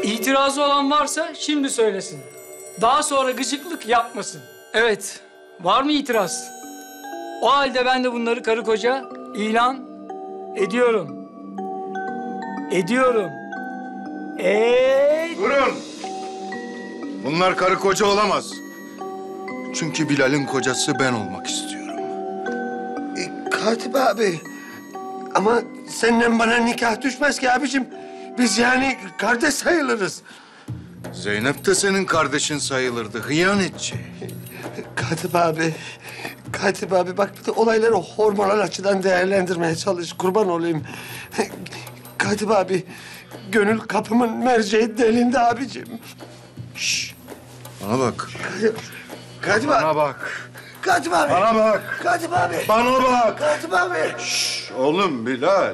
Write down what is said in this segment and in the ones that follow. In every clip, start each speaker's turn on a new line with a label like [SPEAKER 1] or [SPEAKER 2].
[SPEAKER 1] İtirazı olan varsa şimdi söylesin. Daha sonra gıcıklık yapmasın. Evet, var mı itiraz? O halde ben de bunları karı koca ilan ediyorum.
[SPEAKER 2] Durun! Bunlar karı koca olamaz. Çünkü Bilal'in kocası ben olmak istiyorum.
[SPEAKER 3] Katip abi. Ama senden bana nikah düşmez ki abicim. Biz yani kardeş sayılırız.
[SPEAKER 2] Zeynep de senin kardeşin sayılırdı, hıyanetçi.
[SPEAKER 3] Katip abi bak bir de olayları hormonal açıdan değerlendirmeye çalış. Kurban olayım. Katip abi, gönül kapımın merceği delindi abicim.
[SPEAKER 2] Bana bak.
[SPEAKER 3] Katip abi.
[SPEAKER 2] Bana bak.
[SPEAKER 3] Katip abi.
[SPEAKER 2] Bana bak.
[SPEAKER 3] Katip abi.
[SPEAKER 2] Bana bak.
[SPEAKER 3] Katip abi.
[SPEAKER 2] Oğlum Bilal.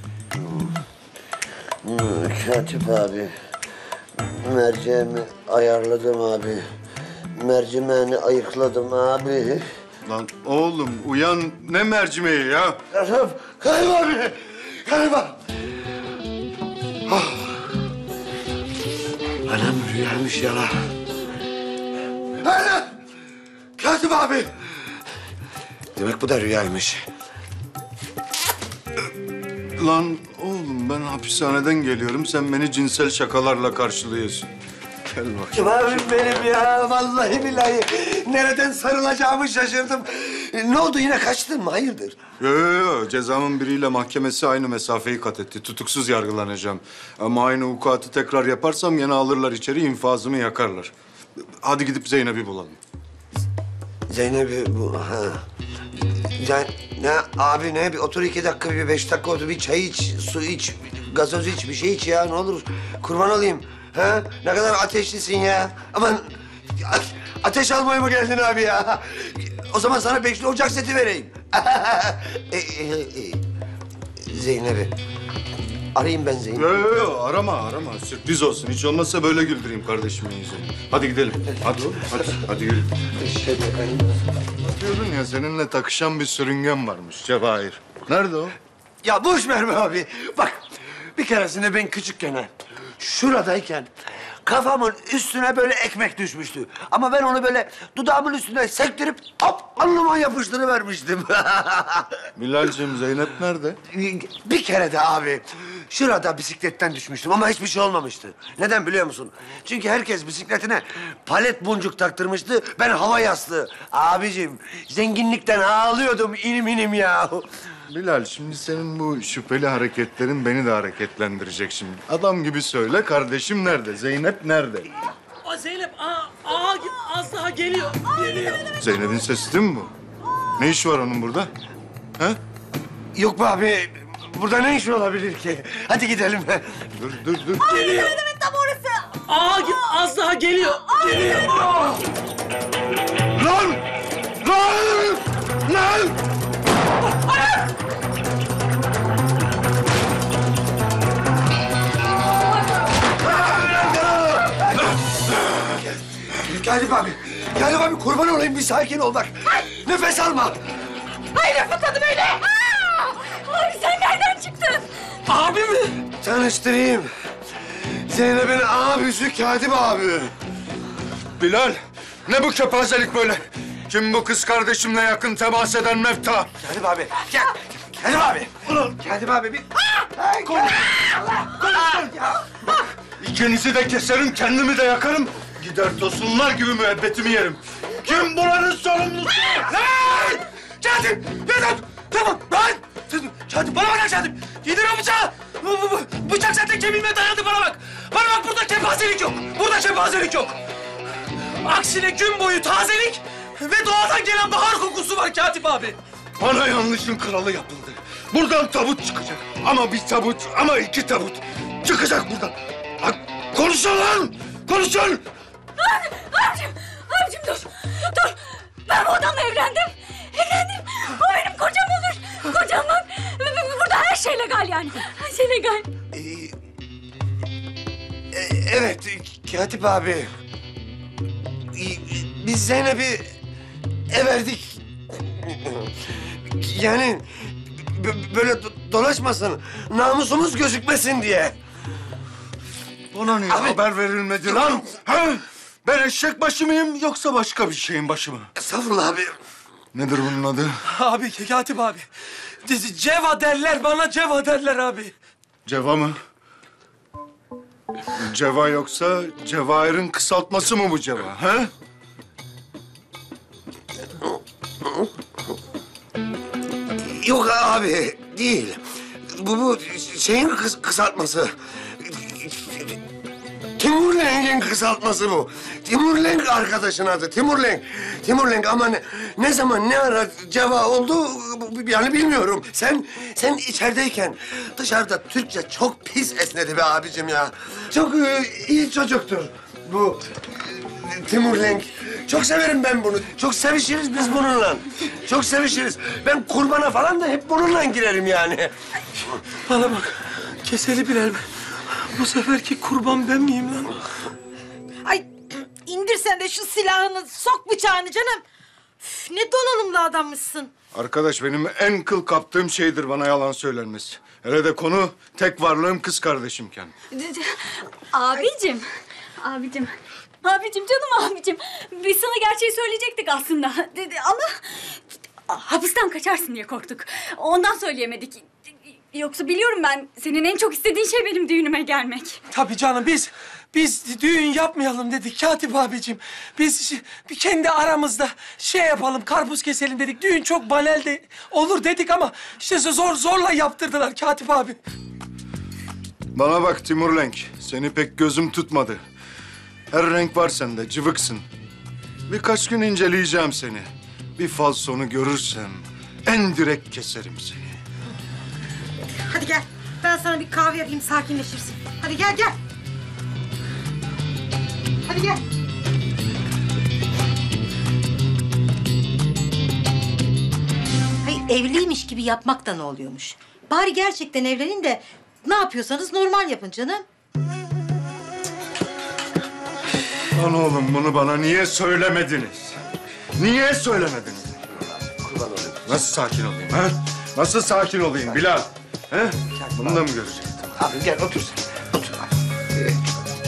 [SPEAKER 3] Katip abi. Merceğimi ayarladım abi. Mercimeğini ayıkladım abi.
[SPEAKER 2] Lan oğlum uyan, ne mercimeği ya?
[SPEAKER 3] Katip abi. Katip abi. Anam rüyaymış ya la. Anam! Katip abi. Demek bu da rüyaymış.
[SPEAKER 2] Lan oğlum ben hapishaneden geliyorum, sen beni cinsel şakalarla karşılıyorsun. Gel bakayım.
[SPEAKER 3] Kim abim benim ya? Vallahi billahi. Nereden sarılacağımı şaşırdım. Ne oldu, yine kaçtın mı? Hayırdır?
[SPEAKER 2] Yo, cezamın biriyle mahkemesi aynı mesafeyi kat etti. Tutuksuz yargılanacağım. Ama aynı vukuatı tekrar yaparsam yine alırlar içeri, infazımı yakarlar. Hadi gidip Zeynep'i bulalım.
[SPEAKER 3] Zeynep'i bu... Ha. Ne abi, ne? Bir otur 2 dakika, bir 5 dakika otur. Bir çay iç, su iç, gazoz iç, bir şey iç ya. Ne olur kurban olayım. Ha? Ne kadar ateşlisin ya. Aman ateş almaya mı geldin abi ya? O zaman sana 5'li ocak seti vereyim. Zeynep'i. Arayayım ben Zeynep'i.
[SPEAKER 2] Yo, arama. Sürpriz olsun. Hiç olmazsa böyle güldüreyim kardeşimin yüzünü. Hadi gidelim. Hadi yürü. Diyordun ya, seninle takışan bir sürüngen varmış Cevahir. Nerede o?
[SPEAKER 3] Ya boş ver be abi. Bak, bir keresinde ben küçükken şuradayken kafamın üstüne böyle ekmek düşmüştü. Ama ben onu böyle dudağımın üstüne sektirip hop alnıma yapıştırıvermiştim.
[SPEAKER 2] Bilal'cığım, Zeynep nerede?
[SPEAKER 3] Bir kere de abi şurada bisikletten düşmüştüm ama hiçbir şey olmamıştı. Neden biliyor musun? Çünkü herkes bisikletine palet boncuk taktırmıştı. Ben hava yastığı. Abicim zenginlikten ağlıyordum inim ya.
[SPEAKER 2] Bilal, şimdi senin bu şüpheli hareketlerin beni de hareketlendirecek şimdi. Adam gibi söyle, kardeşim nerede? Zeynep nerede?
[SPEAKER 4] O Zeynep, az daha geliyor.
[SPEAKER 2] Zeynep'in sesi değil mi bu? Ne işi var onun burada? Ha?
[SPEAKER 3] Yok be abi, burada ne iş olabilir ki? Hadi gidelim.
[SPEAKER 2] Dur.
[SPEAKER 3] Geliyor.
[SPEAKER 5] Tam orası.
[SPEAKER 4] Az daha geliyor.
[SPEAKER 2] Lan!
[SPEAKER 3] Galip abi kurban olayım, bir sakin ol bak. Nefes alma.
[SPEAKER 5] Ay nefes adı böyle. Abi sen nereden çıktın?
[SPEAKER 4] Abi mi?
[SPEAKER 3] Tanıştırayım. Zeynep'in abisi Katip abi.
[SPEAKER 2] Bilal, ne bu kepazelik böyle? Kim bu kız kardeşimle yakın temas eden mefta?
[SPEAKER 3] Katip abi, gel. Katip abi. Katip abi bir... Konuş ya.
[SPEAKER 2] İkinizi de keserim, kendimi de yakarım. Gider tosunlar gibi müebbetimi yerim. Kim buranın sorumlusu?
[SPEAKER 3] Lan! Katip! Yeter! Tamam, lan! Katip, bana bak Katip! Yedir o bıçağı! Bıçak zaten kemiğime dayandı, bana bak! Bana bak, burada kepazelik yok! Burada kepazelik yok!
[SPEAKER 4] Aksine gün boyu tazelik ve doğadan gelen bahar kokusu var Katip abi.
[SPEAKER 2] Bana yanlışın kralı yapıldı. Buradan tabut çıkacak. Ama bir tabut, ama 2 tabut. Çıkacak buradan. Ha, konuşun lan! Konuşun!
[SPEAKER 5] Abicim dur. Ben bu adamla evlendim. O benim kocam olur. Kocam bak. Burada her şey legal yani. Her şey legal.
[SPEAKER 3] Evet, Katip abi. Biz Zeynep'i verdik. Yani böyle dolaşmasın, namusumuz gözükmesin diye.
[SPEAKER 2] Bana niye haber verilmedi lan? Ha? Ben eşek başı mıyım yoksa başka bir şeyin başı mı?
[SPEAKER 3] Estağfurullah abi.
[SPEAKER 2] Nedir bunun adı?
[SPEAKER 4] Abi Katip abi. Ceva derler bana, Ceva derler abi.
[SPEAKER 2] Ceva mı? Ceva yoksa Cevahir'in kısaltması mı bu Ceva? Ha?
[SPEAKER 3] Yok abi, değil. Bu şeyin kısaltması. Timur Lenk'in kısaltması bu. Timur Lenk arkadaşın adı, Timur Lenk. Timur Lenk ama ne zaman ne ara Ceva oldu yani bilmiyorum. Sen içerideyken dışarıda Türkçe çok pis esnedi be abicim ya. Çok iyi çocuktur bu Timur Lenk. Çok severim ben bunu. Çok sevişiriz biz bununla. Çok sevişiriz. Ben kurbana falan da hep bununla girerim yani.
[SPEAKER 4] Bana bak, keseli birer mi? Bu seferki kurban ben miyim lan?
[SPEAKER 6] Ay indir sen de şu silahını, sok bıçağını canım. Üf, ne donanımlı adammışsın.
[SPEAKER 2] Arkadaş benim en kıl kaptığım şeydir bana yalan söylenmesi. Hele de konu tek varlığım kız kardeşimken.
[SPEAKER 5] Abicim, abicim canım abicim. Biz sana gerçeği söyleyecektik aslında. Ama hapisten kaçarsın diye korktuk. Ondan söyleyemedik. Yoksa biliyorum ben, senin en çok istediğin şey benim düğünüme gelmek.
[SPEAKER 4] Tabii canım, biz düğün yapmayalım dedik Katip abicim. Biz bir kendi aramızda şey yapalım, karpuz keselim dedik. Düğün çok banal de olur dedik ama işte zorla yaptırdılar Katip abi.
[SPEAKER 2] Bana bak Timur Lenk, seni pek gözüm tutmadı. Her renk var sende, cıvıksın. Birkaç gün inceleyeceğim seni. Bir falsonu görürsem en direkt keserim seni.
[SPEAKER 6] Hadi gel, ben sana bir kahve yapayım, sakinleşirsin. Hadi gel. Hadi gel. Hayır, evliymiş gibi yapmak da ne oluyormuş? Bari gerçekten evlenin de ne yapıyorsanız normal yapın canım.
[SPEAKER 2] Lan oğlum bunu bana niye söylemediniz? Niye söylemediniz? Nasıl sakin olayım ha? Nasıl sakin olayım Bilal? He? Bunu da mı görecektin?
[SPEAKER 3] Abi gel otur sen. Otur abi. Gel.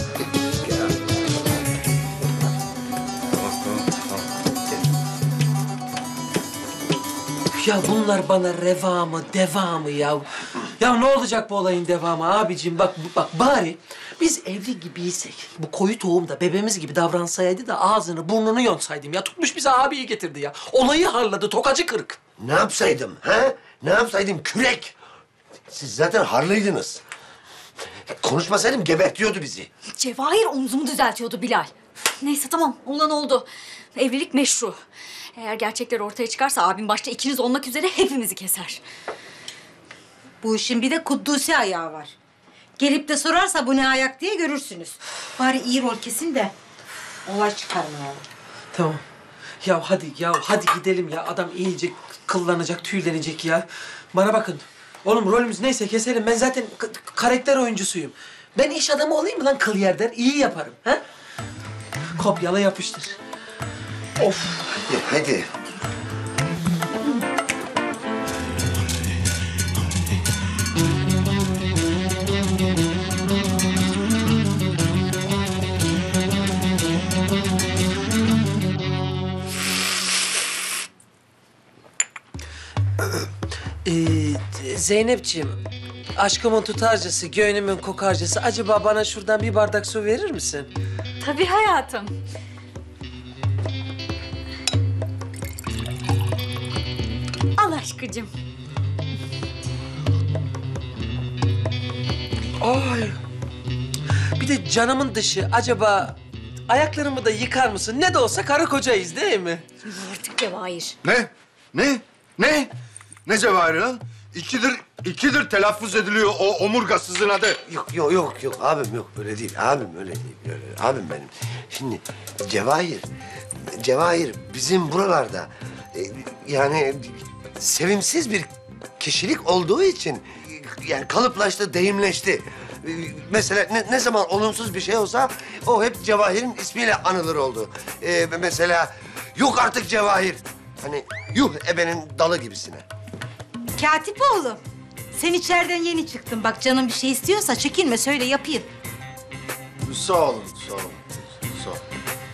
[SPEAKER 4] Ya bunlar bana reva mı, deva mı ya? Ya ne olacak bu olayın devamı abicim? Bak bari biz evli gibiysek, bu koyu tohum da bebeğimiz gibi davransaydı da ağzını burnunu yonsaydım ya. Tutmuş bize abiyi getirdi ya. Olayı harladı, tokacı kırık.
[SPEAKER 3] Ne yapsaydım ha? Ne yapsaydım kürek? Siz zaten harlıydınız. Konuşmasaydım gebertiyordu bizi.
[SPEAKER 5] Cevahir omzumu düzeltiyordu Bilal. Neyse tamam, olan oldu. Evlilik meşru. Eğer gerçekler ortaya çıkarsa abim başta ikiniz olmak üzere hepimizi keser.
[SPEAKER 6] Bu işin bir de Kuddusi ayağı var. Gelip de sorarsa bu ne ayak diye görürsünüz. Bari iyi rol kesin de olay çıkarmayalım.
[SPEAKER 4] Tamam. Hadi gidelim ya. Adam iyice kıllanacak, tüylenecek ya. Bana bakın. Oğlum rolümüz neyse keselim. Ben zaten karakter oyuncusuyum. Ben iş adamı olayım mı lan kıl yerden? İyi yaparım. Ha? Kopyala yapıştır. Of.
[SPEAKER 3] Hadi.
[SPEAKER 4] Zeynepciğim, aşkımın tutarcısı, gönlümün kokarcısı. Acaba bana şuradan bir bardak su verir misin?
[SPEAKER 5] Tabii hayatım. Al aşkıcığım.
[SPEAKER 4] Ay. Bir de canımın dışı. Acaba ayaklarımı da yıkar mısın? Ne de olsa karı kocayız değil mi?
[SPEAKER 5] Artık Cevahir.
[SPEAKER 2] Ne? Ne Cevahir lan? İkidir telaffuz ediliyor o omurgasızın adı.
[SPEAKER 3] Yok abim yok öyle değil. Abim öyle değil. Abim benim. Şimdi Cevahir bizim buralarda yani sevimsiz bir kişilik olduğu için yani kalıplaştı, deyimleşti. Mesela ne zaman olumsuz bir şey olsa o hep Cevahir'in ismiyle anılır oldu. Mesela yok artık Cevahir. Hani yuh ebenin dalı gibisine.
[SPEAKER 6] Katip oğlum, sen içeriden yeni çıktın. Bak canın bir şey istiyorsa çekinme, söyle yapayım.
[SPEAKER 2] Sağ olun, sağ olun. Sağ olun.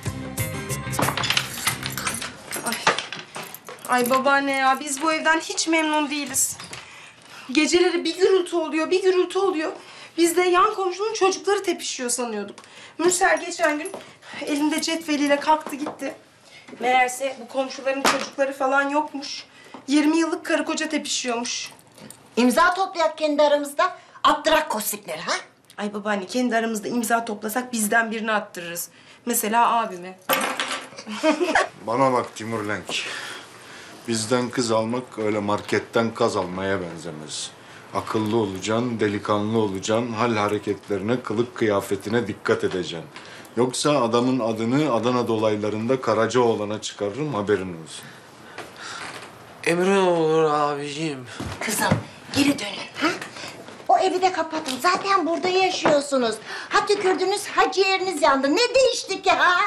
[SPEAKER 7] Ay babaanne ya, biz bu evden hiç memnun değiliz. Geceleri bir gürültü oluyor, bir gürültü oluyor. Biz de yan komşunun çocukları tepişiyor sanıyorduk. Mürsel geçen gün elinde cetveliyle kalktı gitti. Meğerse bu komşuların çocukları falan yokmuş. 20 yıllık karı koca tepişiyormuş.
[SPEAKER 8] İmza toplayak kendi aramızda. Attırak kostikleri ha?
[SPEAKER 7] Ay babaanne, kendi aramızda imza toplasak bizden birini attırırız. Mesela abime.
[SPEAKER 2] Bana bak Timur Lenk. Bizden kız almak öyle marketten kaz almaya benzemez. Akıllı olacaksın, delikanlı olacaksın, hal hareketlerine, kılık kıyafetine dikkat edeceksin. Yoksa adamın adını Adana dolaylarında Karacaoğlan'a çıkarırım, haberin olsun.
[SPEAKER 4] Emrin olur abiciğim.
[SPEAKER 8] Kızım geri dönün ha? O evi de kapatın. Zaten burada yaşıyorsunuz. Ha tükürdünüz, ha ciğeriniz yandı. Ne değişti ki ha?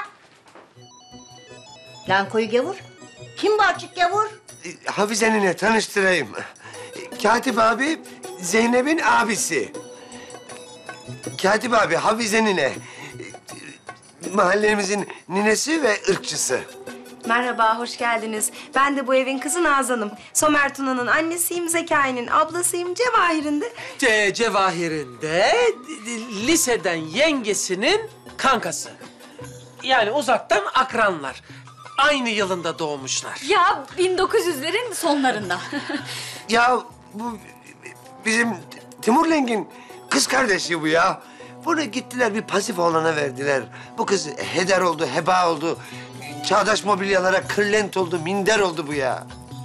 [SPEAKER 8] Lan koyu gavur. Kim bu açık gavur?
[SPEAKER 3] Hafize'ninle tanıştırayım. Katip abi Zeynep'in abisi. Katip abi Hafize nine. Mahallemizin ninesi ve ırkçısı.
[SPEAKER 7] Merhaba, hoş geldiniz. Ben de bu evin kızı Nazan'ım. Somer Tuna'nın annesiyim, Zekai'nin ablasıyım, Cevahir'in de...
[SPEAKER 4] Cevahir'in de liseden yengesinin kankası. Yani uzaktan akranlar. Aynı yılında doğmuşlar.
[SPEAKER 5] Ya 1900'lerin sonlarında.
[SPEAKER 3] Ya bu bizim Timur Lenk'in kız kardeşi bu ya. Bunu gittiler bir pasif oğlana verdiler. Bu kız heder oldu, heba oldu. Çağdaş mobilyalara kırlent oldu, minder oldu bu ya.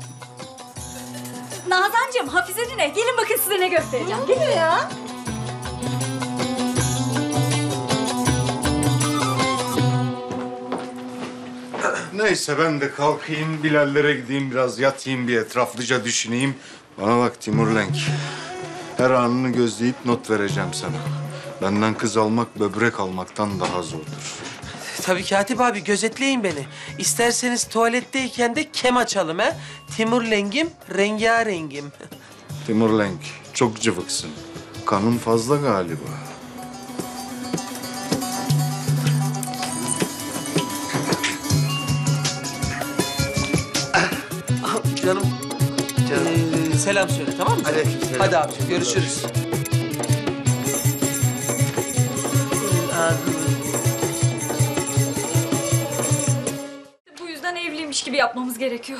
[SPEAKER 5] Nazancığım, Hafize ne? Gelin bakın size ne göstereceğim. Gelin ya.
[SPEAKER 2] Neyse ben de kalkayım, Bilallere gideyim, biraz yatayım, bir etraflıca düşüneyim. Bana bak Timur Lenk, her anını gözleyip not vereceğim sana. Benden kız almak böbrek almaktan daha zordur.
[SPEAKER 4] Tabii Katip abi gözetleyin beni. İsterseniz tuvaletteyken de kem açalım ha. Timur Lengim, rengarengim.
[SPEAKER 2] Timur Lenk, çok cıvıksın. Kanın fazla galiba.
[SPEAKER 4] Canım, selam söyle tamam mı?
[SPEAKER 3] Aleykümselam.
[SPEAKER 4] Hadi abiciğim görüşürüz.
[SPEAKER 5] Bu yüzden evliymiş gibi yapmamız gerekiyor.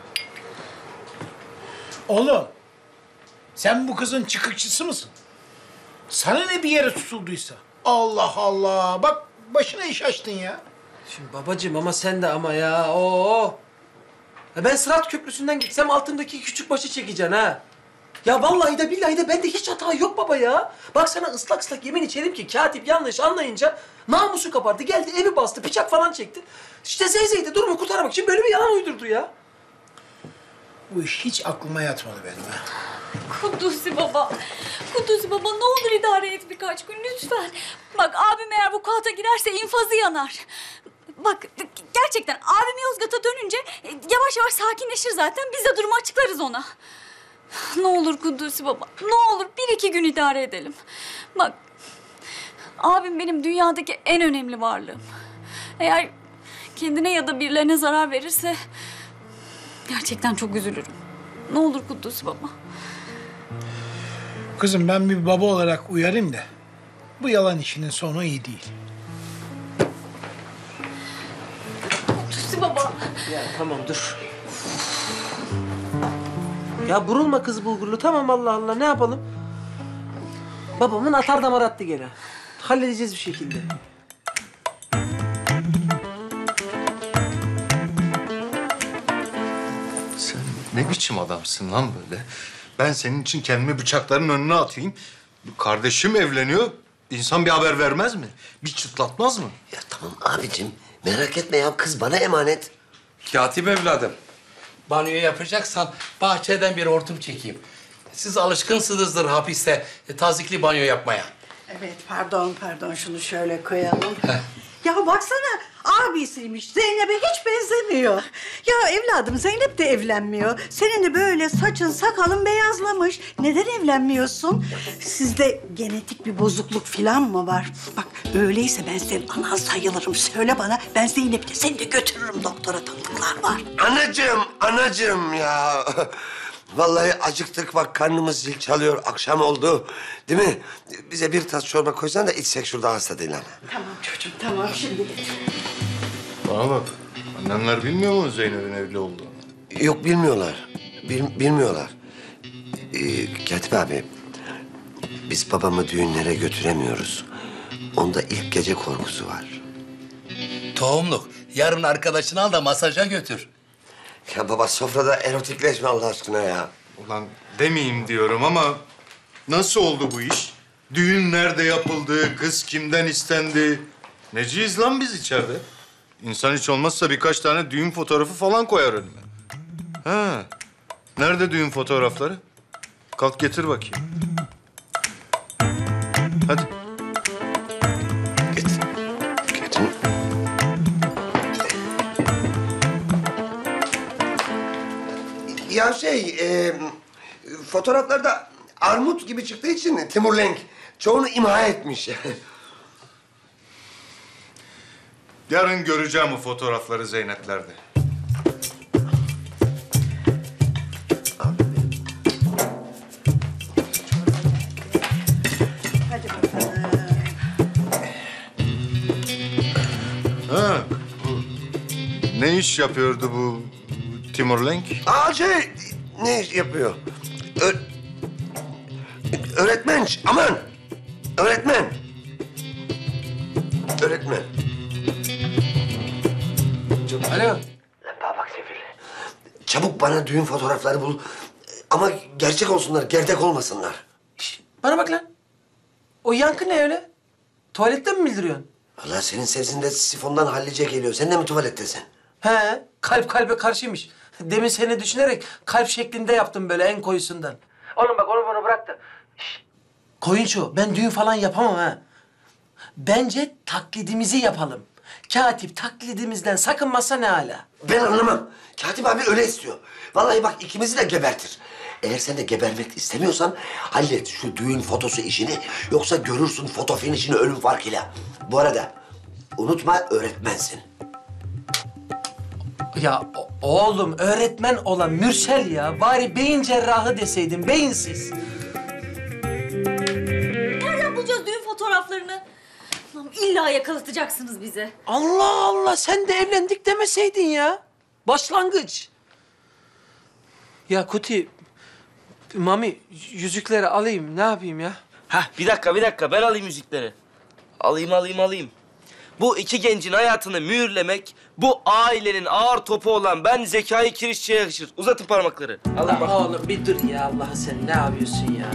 [SPEAKER 9] Oğlum, sen bu kızın çıkıkçısı mısın? Sana ne bir yere tutulduysa? Allah Allah, bak başına iş açtın ya.
[SPEAKER 4] Şimdi babacığım ama sen de ama ya. Oo. Ya ben Sırat Köprüsü'nden gitsem altındaki küçük başı çekeceksin ha. Ya vallahi de billahi de bende hiç hata yok baba ya. Bak sana ıslak ıslak yemin içerim ki katip yanlış anlayınca namusu kapardı. Geldi evi bastı, bıçak falan çekti. İşte Zeyzey durumu kurtarmak için böyle bir yalan uydurdu ya.
[SPEAKER 9] Bu iş hiç aklıma yatmadı benim ha.
[SPEAKER 5] Kudüs'ü baba. Kudüs'ü baba ne olur idare et birkaç gün lütfen. Bak abim eğer bu kuata girerse infazı yanar. Bak gerçekten abim Yozgat'a dönünce yavaş yavaş sakinleşir zaten. Biz de durumu açıklarız ona. Ne olur Kudüs'ü baba. Ne olur bir iki gün idare edelim. Bak abim benim dünyadaki en önemli varlığım. Eğer kendine ya da birilerine zarar verirse gerçekten çok üzülürüm. Ne olur Kudüs'ü baba.
[SPEAKER 9] Kızım ben bir baba olarak uyarayım da bu yalan işinin sonu iyi değil.
[SPEAKER 5] Kudüs'ü baba.
[SPEAKER 4] Ya tamam dur. Ya burulma kız bulgurlu tamam Allah Allah ne yapalım? Babamın atar damar attı gene. Halledeceğiz bir şekilde.
[SPEAKER 2] Sen ne biçim adamsın lan böyle? Ben senin için kendimi bıçakların önüne atayım. Kardeşim evleniyor. İnsan bir haber vermez mi? Bir çıtlatmaz mı?
[SPEAKER 3] Ya tamam abicim, merak etme ya, kız bana emanet.
[SPEAKER 10] Katip evladım, banyo yapacaksan bahçeden bir hortum çekeyim. Siz alışkınsınızdır hapiste tazikli banyo yapmaya.
[SPEAKER 6] Evet, pardon, şunu şöyle koyalım. Ya baksana,
[SPEAKER 11] abisiymiş. Zeynep'e hiç benzemiyor. Ya evladım Zeynep de evlenmiyor. Senin de böyle saçın sakalın beyazlamış. Neden evlenmiyorsun? Sizde genetik bir bozukluk falan mı var? Bak öyleyse ben senin anan sayılırım. Söyle bana, ben Zeynep'le seni de götürürüm doktora, tanıdıklar var.
[SPEAKER 3] Anacığım ya. Vallahi acıktık bak, karnımız zil çalıyor, akşam oldu. Değil mi? Bize bir tas çorba koysan da içsek şurada, hasta değil ana.
[SPEAKER 11] Tamam çocuğum, tamam şimdi getir.
[SPEAKER 2] Bana bak, annenler bilmiyor mu Zeynep'in evli olduğunu?
[SPEAKER 3] Yok, bilmiyorlar. Bilmiyorlar. Katip abi, biz babamı düğünlere götüremiyoruz. Onda ilk gece korkusu var.
[SPEAKER 10] Tohumluk. Yarın arkadaşını al da masaja götür.
[SPEAKER 3] Ya baba, sofrada erotikleşme Allah aşkına ya.
[SPEAKER 2] Ulan demeyeyim diyorum ama nasıl oldu bu iş? Düğün nerede yapıldı, kız kimden istendi? Neciyiz lan biz içeride? İnsan hiç olmazsa birkaç tane düğün fotoğrafı falan koyar önüme. Ha, nerede düğün fotoğrafları? Kalk getir bakayım. Hadi.
[SPEAKER 3] Getir. Ya fotoğraflarda armut gibi çıktığı için Timur Lenk çoğunu imha etmiş.
[SPEAKER 2] Yarın göreceğim o fotoğrafları Zeynep'lerde.
[SPEAKER 11] Hadi bakalım.
[SPEAKER 2] Ha, ne iş yapıyordu bu Timur Lenk?
[SPEAKER 3] Ne iş yapıyor? Öğretmen, aman! Öğretmen.
[SPEAKER 4] Alo.
[SPEAKER 3] Lan bana bak Sefil. Çabuk bana düğün fotoğrafları bul. Ama gerçek olsunlar, gerdek olmasınlar.
[SPEAKER 4] Şişt, bana bak lan. O yankı ne öyle? Tuvaletten mi bildiriyorsun?
[SPEAKER 3] Vallahi senin sesin de sifondan hallice geliyor. Sen de mi tuvalettesin?
[SPEAKER 4] He, kalp kalbe karşıymış. Demin seni düşünerek kalp şeklinde yaptım böyle en koyusundan. Oğlum bak onu bana bırak da. Şişt. Koyunço, ben düğün falan yapamam ha. Bence taklidimizi yapalım. Katip taklidimizden sakınmazsa ne hala.
[SPEAKER 3] Ben anlamam. Katip abi öyle istiyor. Vallahi bak ikimizi de gebertir. Eğer sen de gebermek istemiyorsan hallet şu düğün fotosu işini. Yoksa görürsün foto finişini ölüm farkıyla. Bu arada unutma, öğretmensin.
[SPEAKER 4] Ya oğlum öğretmen olan Mürsel ya. Bari beyin cerrahı deseydin, beyinsiz.
[SPEAKER 5] Nereden bulacağız düğün fotoğraflarını? Lan illa yakalatacaksınız bizi.
[SPEAKER 4] Allah Allah, sen de evlendik demeseydin ya. Başlangıç. Ya Kuti, Mami yüzükleri alayım, ne yapayım ya?
[SPEAKER 12] Hah, bir dakika. Ben alayım yüzükleri. Alayım. Bu iki gencin hayatını mühürlemek, bu ailenin ağır topu olan ben Zekai Kirişçi'ye yakışır. Uzatın parmakları.
[SPEAKER 4] Allah oğlum bir dur ya, Allah'ı sen ne yapıyorsun ya?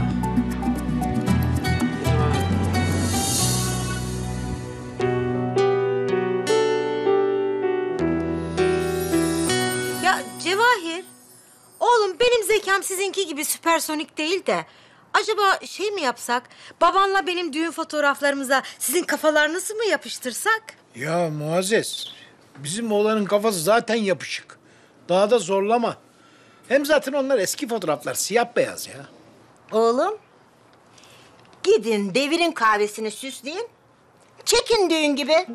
[SPEAKER 6] Ya Cevahir, oğlum benim zekam sizinki gibi süpersonik değil de... Acaba şey mi yapsak, babanla benim düğün fotoğraflarımıza sizin kafalarınızı mı yapıştırsak?
[SPEAKER 9] Ya Muazzez, bizim oğlanın kafası zaten yapışık. Daha da zorlama. Hem zaten onlar eski fotoğraflar, siyah beyaz ya.
[SPEAKER 8] Oğlum, gidin devirin kahvesini süsleyin. Çekin düğün gibi.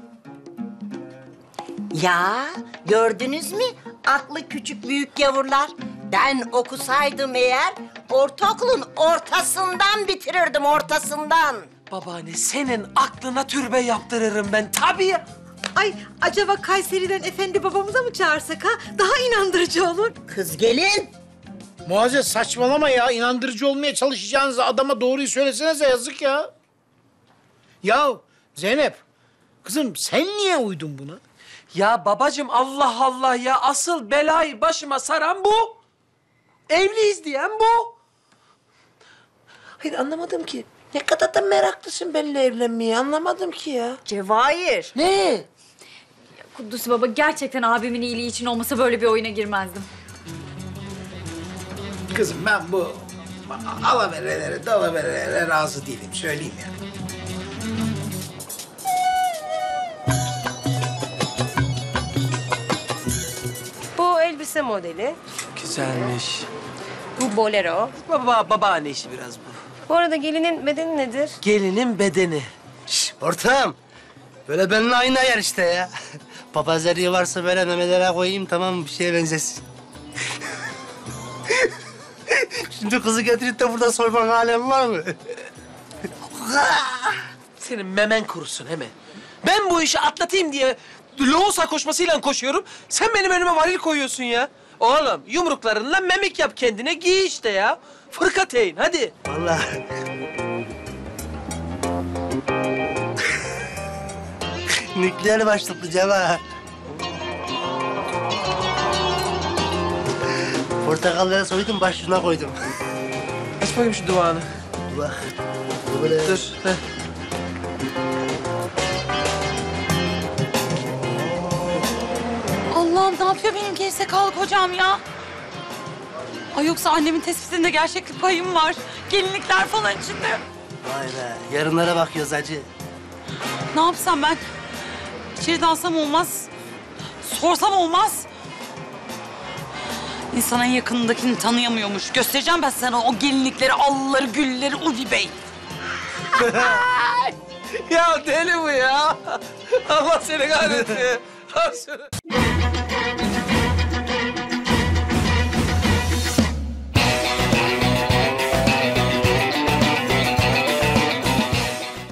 [SPEAKER 8] Ya gördünüz mü aklı küçük büyük yavrular? Ben okusaydım eğer ortaokulun ortasından bitirirdim, ortasından.
[SPEAKER 4] Babaanne senin aklına türbe yaptırırım ben tabii.
[SPEAKER 6] Ay acaba Kayseri'den efendi babamıza mı çağırsak ha? Daha inandırıcı olur.
[SPEAKER 8] Kız gelin.
[SPEAKER 9] Muazzez saçmalama ya. İnandırıcı olmaya çalışacağınız adama doğruyu söylesenize, yazık ya. Ya Zeynep, kızım sen niye uydun buna?
[SPEAKER 4] Ya babacığım Allah Allah ya, asıl belayı başıma saran bu. Evliyiz diyen bu. Hayır anlamadım ki. Ne kadar da meraklısın benimle evlenmeye, anlamadım ki ya.
[SPEAKER 8] Cevahir.
[SPEAKER 4] Ne?
[SPEAKER 5] Kudüs baba, gerçekten abimin iyiliği için olmasa böyle bir oyuna girmezdim.
[SPEAKER 9] Kızım ben bu alaverelere, dalaverelere razı değilim, söyleyeyim ya.
[SPEAKER 13] modeli.
[SPEAKER 4] Güzelmiş.
[SPEAKER 13] Bu bolero.
[SPEAKER 4] Babaanne işi biraz bu.
[SPEAKER 13] Bu arada gelinin bedeni nedir?
[SPEAKER 4] Gelinin bedeni.
[SPEAKER 14] Ortağım. Böyle benimle aynı ayar işte ya. Papazları varsa böyle memelere koyayım tamam bir şeye benzesin. Şimdi kızı getirip de burada soyman alem var mı?
[SPEAKER 4] Senin memen kurusun he mi? Ben bu işi atlatayım diye loğusa koşmasıyla koşuyorum. Sen benim önüme varil koyuyorsun ya. Oğlum yumruklarınla memik yap kendine giy işte ya. Fırkateyn hadi.
[SPEAKER 14] Vallahi. Nükleer başlıklı Ceva. Portakalları soydum, başucuna koydum.
[SPEAKER 4] Aç bakayım şu duvağını.
[SPEAKER 14] Bak.
[SPEAKER 4] Dur. Heh.
[SPEAKER 15] Allah'ım ne yapıyor benim gerizekalı kocam ya? Ay yoksa annemin tespitinde gerçeklik payım var. Gelinlikler falan içinde.
[SPEAKER 14] Vay be, yarınlara bakıyoruz hacı.
[SPEAKER 15] Ne yapsam ben? İçeri dalsam olmaz. Sorsam olmaz. İnsan en yakınındakini tanıyamıyormuş. Göstereceğim ben sana o gelinlikleri, allıları, gülleri, Ulvi Bey.
[SPEAKER 4] Ya deli bu ya. Allah seni kahretsin.